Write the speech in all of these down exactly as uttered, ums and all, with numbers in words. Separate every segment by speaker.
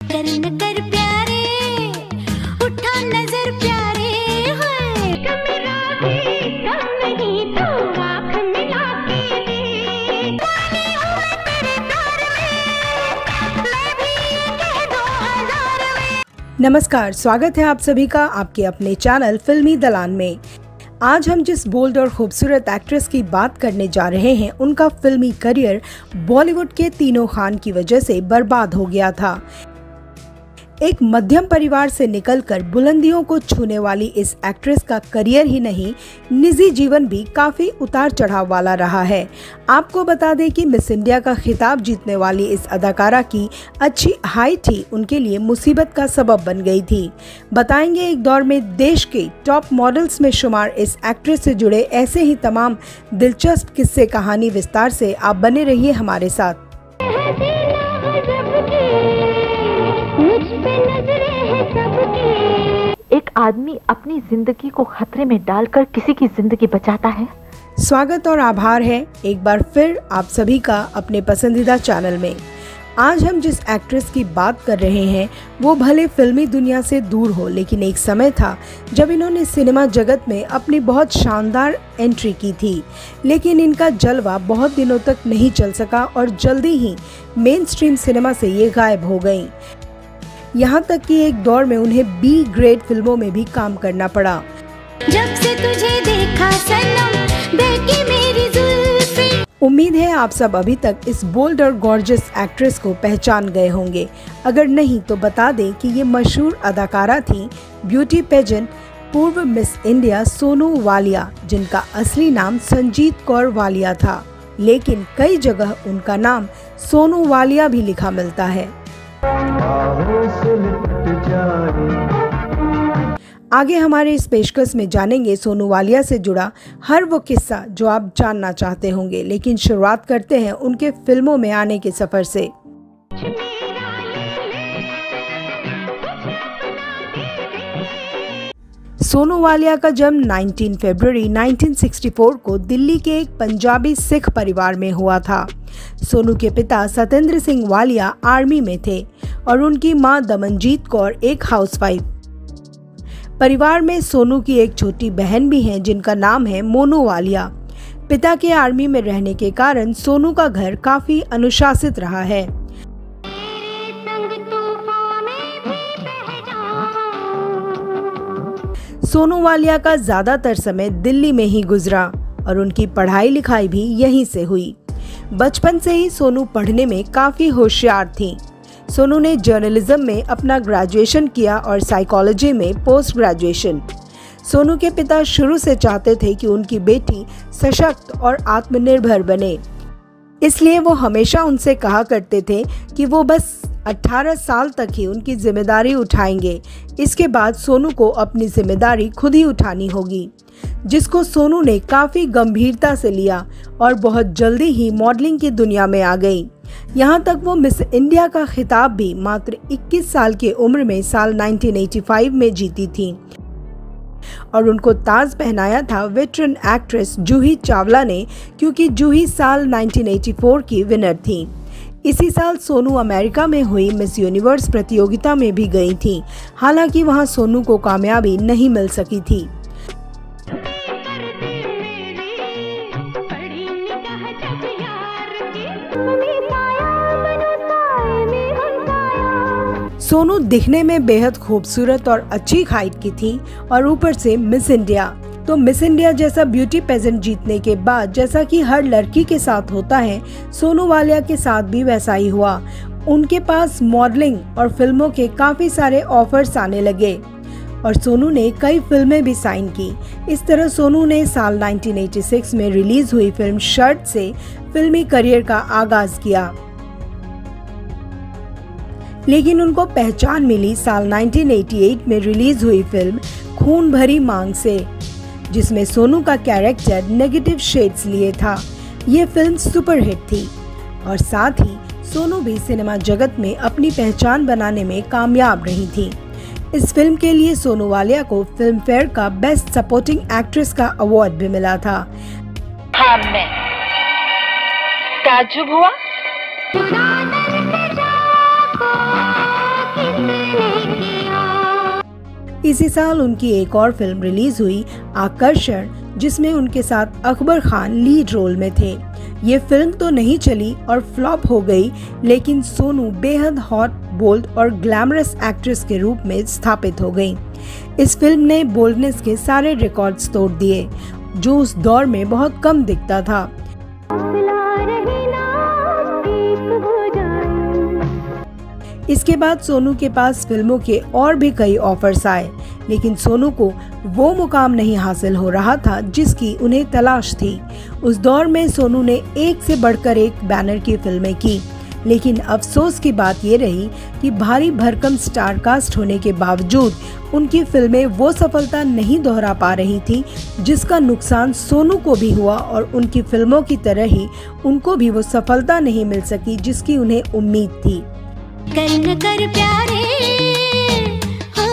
Speaker 1: कर न कर प्यारे, उठा नजर प्यारे है, कमेरा भी कम नहीं तो आँख मिला के दे, पानी हूँ मैं तेरे प्यार में, मैं भी ये कह दो हजार में।
Speaker 2: नमस्कार, स्वागत है आप सभी का आपके अपने चैनल फिल्मी दलान में। आज हम जिस बोल्ड और खूबसूरत एक्ट्रेस की बात करने जा रहे हैं, उनका फिल्मी करियर बॉलीवुड के तीनों खान की वजह से बर्बाद हो गया था। एक मध्यम परिवार से निकलकर बुलंदियों को छूने वाली इस एक्ट्रेस का करियर ही नहीं, निजी जीवन भी काफी उतार चढ़ाव वाला रहा है। आपको बता दें कि मिस इंडिया का खिताब जीतने वाली इस अदाकारा की अच्छी हाइट ही उनके लिए मुसीबत का सबब बन गई थी। बताएंगे एक दौर में देश के टॉप मॉडल्स में शुमार इस एक्ट्रेस से जुड़े ऐसे ही तमाम दिलचस्प किस्से कहानी विस्तार से। आप बने रहिए हमारे साथ।
Speaker 3: एक आदमी अपनी जिंदगी को खतरे में डालकर किसी की जिंदगी बचाता है।
Speaker 2: स्वागत और आभार है एक बार फिर आप सभी का अपने पसंदीदा चैनल में। आज हम जिस एक्ट्रेस की बात कर रहे हैं वो भले फिल्मी दुनिया से दूर हो, लेकिन एक समय था जब इन्होंने सिनेमा जगत में अपनी बहुत शानदार एंट्री की थी। लेकिन इनका जलवा बहुत दिनों तक नहीं चल सका और जल्दी ही मेन स्ट्रीम सिनेमा से ये गायब हो गयी। यहाँ तक कि एक दौर में उन्हें बी ग्रेड फिल्मों में भी काम करना पड़ा।
Speaker 1: जब से तुझे देखा सनम, देखी मेरी जुल्फें।
Speaker 2: उम्मीद है आप सब अभी तक इस बोल्ड और गॉर्जियस एक्ट्रेस को पहचान गए होंगे। अगर नहीं तो बता दें कि ये मशहूर अदाकारा थी ब्यूटी पेजेंट पूर्व मिस इंडिया सोनू वालिया, जिनका असली नाम संजीत कौर वालिया था, लेकिन कई जगह उनका नाम सोनू वालिया भी लिखा मिलता है। आगे हमारे इस पेशकश में जानेंगे सोनू वालिया से जुड़ा हर वो किस्सा जो आप जानना चाहते होंगे, लेकिन शुरुआत करते हैं उनके फिल्मों में आने के सफर से। सोनू वालिया का जन्म उन्नीस फरवरी उन्नीस सौ चौंसठ को दिल्ली के एक पंजाबी सिख परिवार में हुआ था। सोनू के पिता सतेंद्र सिंह वालिया आर्मी में थे और उनकी मां दमनजीत कौर एक हाउसवाइफ। परिवार में सोनू की एक छोटी बहन भी है जिनका नाम है मोनू वालिया। पिता के आर्मी में रहने के कारण सोनू का घर काफी अनुशासित रहा है। सोनू वालिया का ज्यादातर समय दिल्ली में ही गुजरा और उनकी पढ़ाई लिखाई भी यहीं से हुई। बचपन से ही सोनू पढ़ने में काफी होशियार थी। सोनू ने जर्नलिज्म में अपना ग्रेजुएशन किया और साइकोलॉजी में पोस्ट ग्रेजुएशन। सोनू के पिता शुरू से चाहते थे कि उनकी बेटी सशक्त और आत्मनिर्भर बने, इसलिए वो हमेशा उनसे कहा करते थे कि वो बस अठारह साल तक ही उनकी जिम्मेदारी उठाएंगे। इसके बाद सोनू को अपनी जिम्मेदारी खुद ही उठानी होगी, जिसको सोनू ने काफी गंभीरता से लिया और बहुत जल्दी ही मॉडलिंग की दुनिया में आ गई। यहाँ तक वो मिस इंडिया का खिताब भी मात्र इक्कीस साल की उम्र में साल उन्नीस सौ पचासी में जीती थी और उनको ताज पहनाया था वेटरन एक्ट्रेस जूही चावला ने, क्योंकि जूही साल उन्नीस सौ चौरासी की विनर थी। इसी साल सोनू अमेरिका में हुई मिस यूनिवर्स प्रतियोगिता में भी गई थी, हालांकि वहां सोनू को कामयाबी नहीं मिल सकी थी। सोनू दिखने में बेहद खूबसूरत और अच्छी हाइट की थी और ऊपर से मिस इंडिया। तो मिस इंडिया जैसा ब्यूटी पेजेंट जीतने के बाद जैसा कि हर लड़की के साथ होता है, सोनू वालिया के साथ भी वैसा ही हुआ। उनके पास मॉडलिंग और फिल्मों के काफी सारे ऑफर्स आने लगे और सोनू ने कई फिल्में भी साइन की। इस तरह सोनू ने साल उन्नीस सौ छियासी में रिलीज हुई फिल्म शर्ट से फिल्मी करियर का आगाज किया, लेकिन उनको पहचान मिली साल उन्नीस सौ अट्ठासी में रिलीज हुई फिल्म खून भरी मांग से, जिसमें सोनू का कैरेक्टर नेगेटिव शेड्स लिए था। ये फिल्म सुपरहिट थी और साथ ही सोनू भी सिनेमा जगत में अपनी पहचान बनाने में कामयाब रही थी। इस फिल्म के लिए सोनू वालिया को फिल्म फेयर का बेस्ट सपोर्टिंग एक्ट्रेस का अवार्ड भी मिला था।
Speaker 3: हाँ, मैं ताज्जुब हुआ।
Speaker 2: इसी साल उनकी एक और फिल्म रिलीज हुई, आकर्षण, जिसमें उनके साथ अकबर खान लीड रोल में थे। ये फिल्म तो नहीं चली और फ्लॉप हो गई, लेकिन सोनू बेहद हॉट, बोल्ड और ग्लैमरस एक्ट्रेस के रूप में स्थापित हो गई। इस फिल्म ने बोल्डनेस के सारे रिकॉर्ड्स तोड़ दिए, जो उस दौर में बहुत कम दिखता था। इसके बाद सोनू के पास फिल्मों के और भी कई ऑफर्स आए, लेकिन सोनू को वो मुकाम नहीं हासिल हो रहा था जिसकी उन्हें तलाश थी। उस दौर में सोनू ने एक से बढ़कर एक बैनर की फिल्में की, लेकिन अफसोस की बात ये रही कि भारी भरकम स्टार कास्ट होने के बावजूद उनकी फिल्में वो सफलता नहीं दोहरा पा रही थी जिसका नुकसान सोनू को भी हुआ, और उनकी फिल्मों की तरह ही उनको भी वो सफलता नहीं मिल सकी जिसकी उन्हें उम्मीद थी।
Speaker 1: कर न कर प्यारे हो,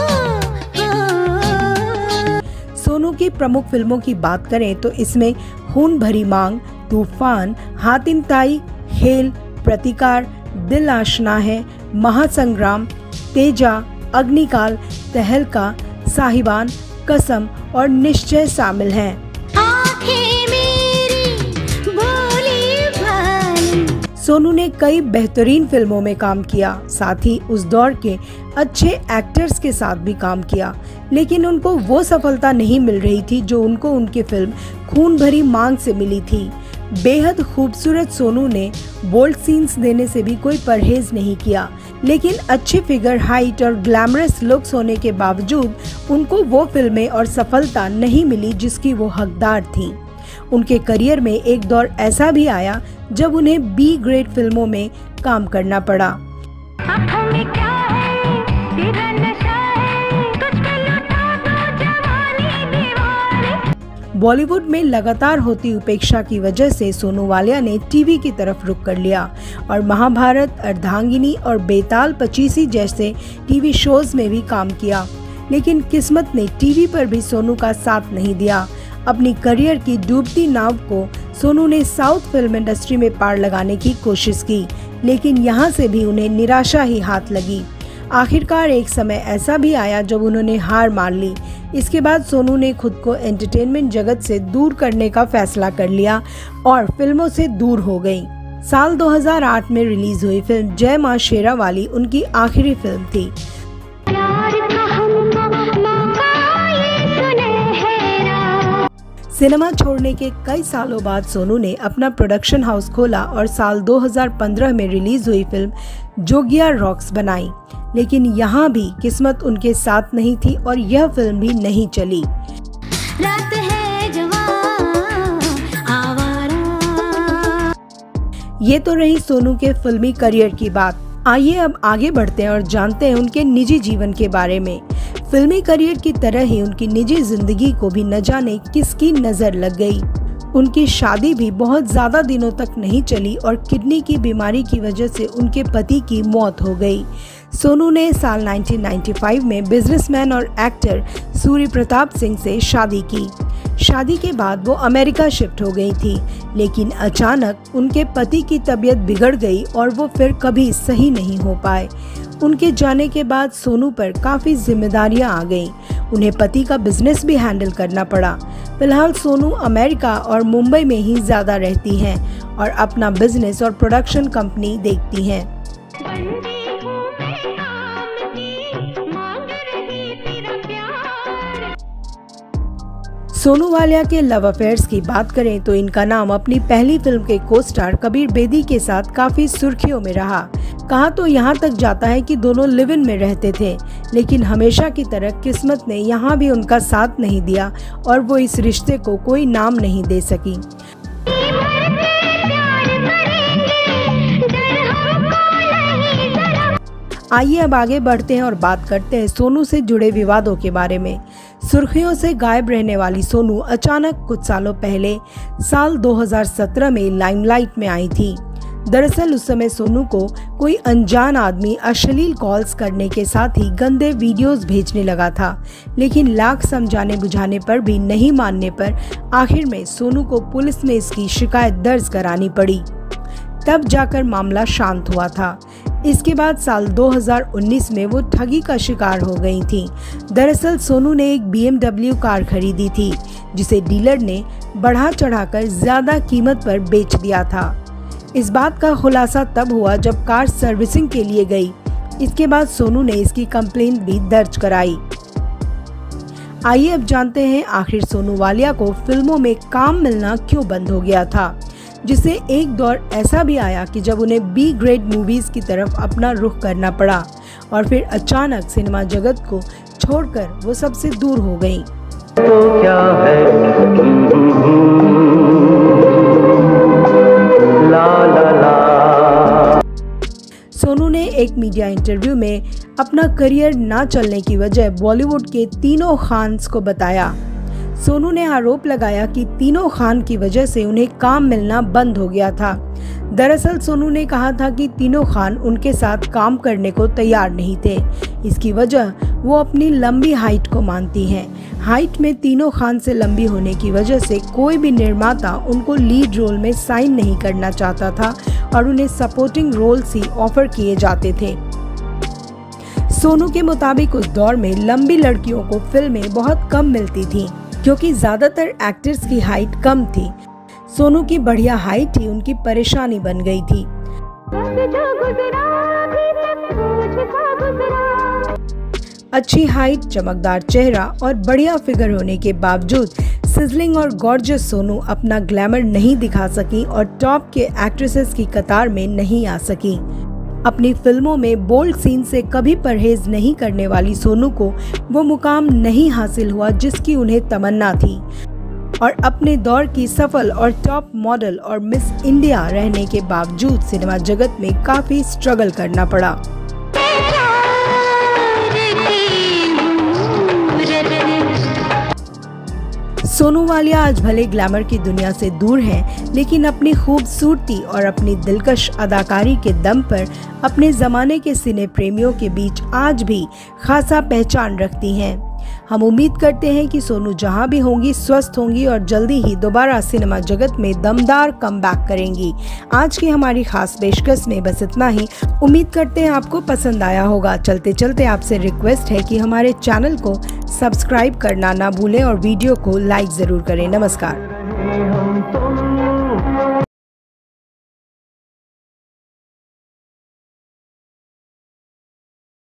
Speaker 1: हो।
Speaker 2: सोनू की प्रमुख फिल्मों की बात करें तो इसमें खून भरी मांग, तूफान, हातिम ताई, खेल, प्रतिकार, दिल आशना है, महासंग्राम, तेजा, अग्निकाल, तहलका, साहिबान, कसम और निश्चय शामिल हैं।
Speaker 1: आँखें मेरी भोली भाली।
Speaker 2: सोनू ने कई बेहतरीन फिल्मों में काम किया, साथ ही उस दौर के अच्छे एक्टर्स के साथ भी काम किया, लेकिन उनको वो सफलता नहीं मिल रही थी जो उनको उनकी फिल्म खून भरी मांग से मिली थी। बेहद खूबसूरत सोनू ने बोल्ड सीन्स देने से भी कोई परहेज नहीं किया, लेकिन अच्छी फिगर, हाइट और ग्लैमरस लुक्स होने के बावजूद उनको वो फिल्में और सफलता नहीं मिली जिसकी वो हकदार थी। उनके करियर में एक दौर ऐसा भी आया जब उन्हें बी ग्रेड फिल्मों में काम करना पड़ा।
Speaker 1: आँखों में क्या है, तेरा नशा है, तुझ पे लुटा दो जवानी दीवानी।
Speaker 2: बॉलीवुड में लगातार होती उपेक्षा की वजह से सोनू वालिया ने टीवी की तरफ रुख कर लिया और महाभारत, अर्धांगिनी और बेताल पचीसी जैसे टीवी शोज में भी काम किया, लेकिन किस्मत ने टीवी पर भी सोनू का साथ नहीं दिया। अपनी करियर की डूबती नाव को सोनू ने साउथ फिल्म इंडस्ट्री में पार लगाने की कोशिश की, लेकिन यहाँ से भी उन्हें निराशा ही हाथ लगी। आखिरकार एक समय ऐसा भी आया जब उन्होंने हार मान ली। इसके बाद सोनू ने खुद को एंटरटेनमेंट जगत से दूर करने का फैसला कर लिया और फिल्मों से दूर हो गई। साल दो हज़ार आठ में रिलीज हुई फिल्म जय मां शेरावाली उनकी आखिरी फिल्म थी। सिनेमा छोड़ने के कई सालों बाद सोनू ने अपना प्रोडक्शन हाउस खोला और साल दो हज़ार पंद्रह में रिलीज हुई फिल्म जोगिया रॉक्स बनाई, लेकिन यहाँ भी किस्मत उनके साथ नहीं थी और यह फिल्म भी नहीं चली।
Speaker 1: रात है जवां आवारा।
Speaker 2: ये तो रही सोनू के फिल्मी करियर की बात। आइए अब आगे बढ़ते हैं और जानते हैं उनके निजी जीवन के बारे में। फिल्मी करियर की तरह ही उनकी निजी जिंदगी को भी न जाने किसकी नजर लग गई। उनकी शादी भी बहुत ज्यादा दिनों तक नहीं चली और किडनी की बीमारी की वजह से उनके पति की मौत हो गई। सोनू ने साल उन्नीस सौ पचानवे में बिजनेसमैन और एक्टर सूर्य प्रताप सिंह से शादी की। शादी के बाद वो अमेरिका शिफ्ट हो गई थी, लेकिन अचानक उनके पति की तबीयत बिगड़ गई और वो फिर कभी सही नहीं हो पाए। उनके जाने के बाद सोनू पर काफी जिम्मेदारियां आ गईं। उन्हें पति का बिजनेस भी हैंडल करना पड़ा। फिलहाल सोनू अमेरिका और मुंबई में ही ज्यादा रहती हैं और अपना बिजनेस और प्रोडक्शन कंपनी देखती हैं। सोनू वालिया के लव अफेयर्स की बात करें तो इनका नाम अपनी पहली फिल्म के को स्टार कबीर बेदी के साथ काफी सुर्खियों में रहा। कहा तो यहाँ तक जाता है कि दोनों लिव इन में रहते थे, लेकिन हमेशा की तरह किस्मत ने यहाँ भी उनका साथ नहीं दिया और वो इस रिश्ते को कोई नाम नहीं दे सकी। आइए अब आगे बढ़ते हैं और बात करते हैं सोनू से जुड़े विवादों के बारे में। सुर्खियों से गायब रहने वाली सोनू अचानक कुछ सालों पहले साल दो हज़ार सत्रह में लाइमलाइट में आई थी। दरअसल उस समय सोनू को कोई अनजान आदमी अश्लील कॉल्स करने के साथ ही गंदे वीडियोस भेजने लगा था, लेकिन लाख समझाने बुझाने पर भी नहीं मानने पर आखिर में सोनू को पुलिस में इसकी शिकायत दर्ज करानी पड़ी। तब जाकर मामला शांत हुआ था। इसके बाद साल दो हज़ार उन्नीस में वो ठगी का शिकार हो गई थी। दरअसल सोनू ने एक बी एम डब्ल्यू कार खरीदी थी, जिसे डीलर ने बढ़ा चढ़ाकर ज्यादा कीमत पर बेच दिया था। इस बात का खुलासा तब हुआ जब कार सर्विसिंग के लिए गई। इसके बाद सोनू ने इसकी कंप्लेंट भी दर्ज कराई। आइए अब जानते हैं आखिर सोनू वालिया को फिल्मों में काम मिलना क्यों बंद हो गया था, जिसे एक दौर ऐसा भी आया कि जब उन्हें बी ग्रेड मूवीज की तरफ अपना रुख करना पड़ा और फिर अचानक सिनेमा जगत को छोड़कर वो सबसे दूर हो गई।
Speaker 4: तो क्या है ला ला ला।
Speaker 2: सोनू ने एक मीडिया इंटरव्यू में अपना करियर ना चलने की वजह बॉलीवुड के तीनों खान्स को बताया। सोनू ने आरोप लगाया कि तीनों खान की वजह से उन्हें काम मिलना बंद हो गया था। दरअसल सोनू ने कहा था कि तीनों खान उनके साथ काम करने को तैयार नहीं थे। इसकी वजह वो अपनी लंबी हाइट को मानती हैं। हाइट में तीनों खान से लंबी होने की वजह से कोई भी निर्माता उनको लीड रोल में साइन नहीं करना चाहता था और उन्हें सपोर्टिंग रोल्स ही ऑफर किए जाते थे। सोनू के मुताबिक उस दौर में लंबी लड़कियों को फिल्में बहुत कम मिलती थी, क्योंकि ज्यादातर एक्टर्स की हाइट कम थी। सोनू की बढ़िया हाइट ही उनकी परेशानी बन गई थी। अच्छी हाइट, चमकदार चेहरा और बढ़िया फिगर होने के बावजूद सिजलिंग और गॉर्जियस सोनू अपना ग्लैमर नहीं दिखा सकी और टॉप के एक्ट्रेसेस की कतार में नहीं आ सकी। अपनी फिल्मों में बोल्ड सीन से कभी परहेज नहीं करने वाली सोनू को वो मुकाम नहीं हासिल हुआ जिसकी उन्हें तमन्ना थी, और अपने दौर की सफल और टॉप मॉडल और मिस इंडिया रहने के बावजूद सिनेमा जगत में काफी स्ट्रगल करना पड़ा। सोनू वालिया आज भले ग्लैमर की दुनिया से दूर हैं, लेकिन अपनी खूबसूरती और अपनी दिलकश अदाकारी के दम पर अपने जमाने के सिने प्रेमियों के बीच आज भी खासा पहचान रखती हैं। हम उम्मीद करते हैं कि सोनू जहां भी होंगी स्वस्थ होंगी और जल्दी ही दोबारा सिनेमा जगत में दमदार कमबैक करेंगी। आज की हमारी खास पेशकश में बस इतना ही। उम्मीद करते हैं आपको पसंद आया होगा। चलते चलते आपसे रिक्वेस्ट है कि हमारे चैनल को सब्सक्राइब करना ना भूलें और वीडियो को लाइक जरूर करें। नमस्कार।